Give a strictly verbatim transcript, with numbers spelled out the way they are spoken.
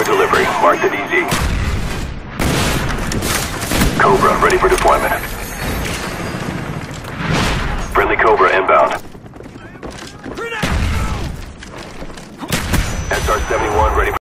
delivery. Marked at E Z. Cobra ready for deployment. Friendly Cobra inbound. S R seventy-one ready for